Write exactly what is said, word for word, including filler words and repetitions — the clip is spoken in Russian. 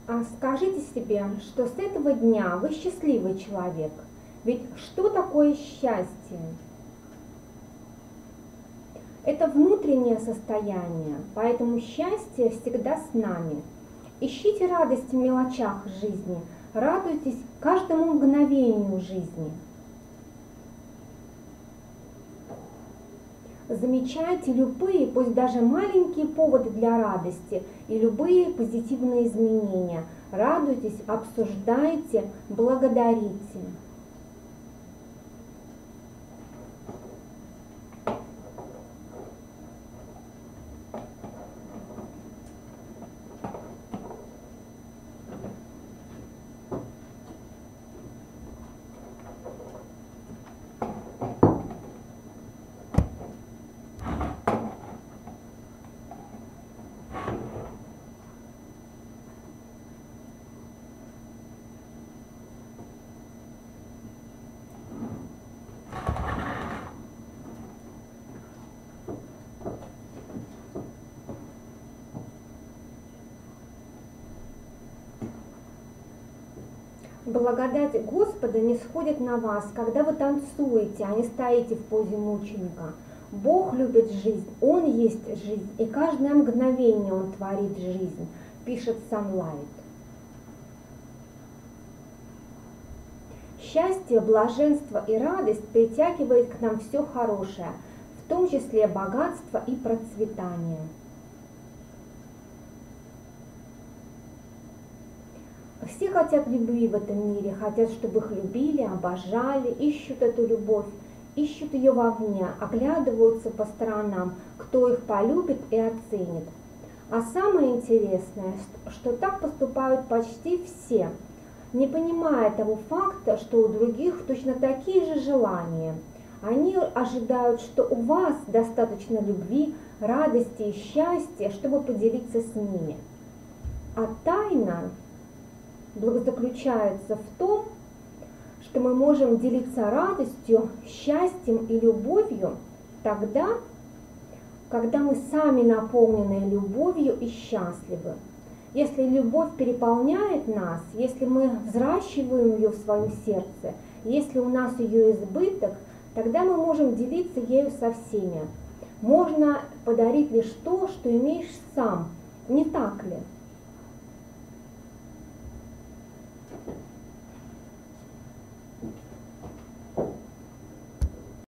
А скажите себе, что с этого дня вы счастливый человек. Ведь что такое счастье? Это внутреннее состояние, поэтому счастье всегда с нами. Ищите радость в мелочах жизни, радуйтесь каждому мгновению жизни. Замечайте любые, пусть даже маленькие поводы для радости и любые позитивные изменения. Радуйтесь, обсуждайте, благодарите. Благодать Господа не сходит на вас, когда вы танцуете, а не стоите в позе мученика. Бог любит жизнь, Он есть жизнь, и каждое мгновение Он творит жизнь, пишет Sunlight. Счастье, блаженство и радость притягивает к нам все хорошее, в том числе богатство и процветание. Все хотят любви в этом мире, хотят, чтобы их любили, обожали, ищут эту любовь, ищут ее вовне, оглядываются по сторонам, кто их полюбит и оценит. А самое интересное, что так поступают почти все, не понимая того факта, что у других точно такие же желания. Они ожидают, что у вас достаточно любви, радости и счастья, чтобы поделиться с ними. А тайна заключается в том, что мы можем делиться радостью, счастьем и любовью тогда, когда мы сами наполнены любовью и счастливы. Если любовь переполняет нас, если мы взращиваем ее в свое сердце, если у нас ее избыток, тогда мы можем делиться ею со всеми. Можно подарить лишь то, что имеешь сам, не так ли?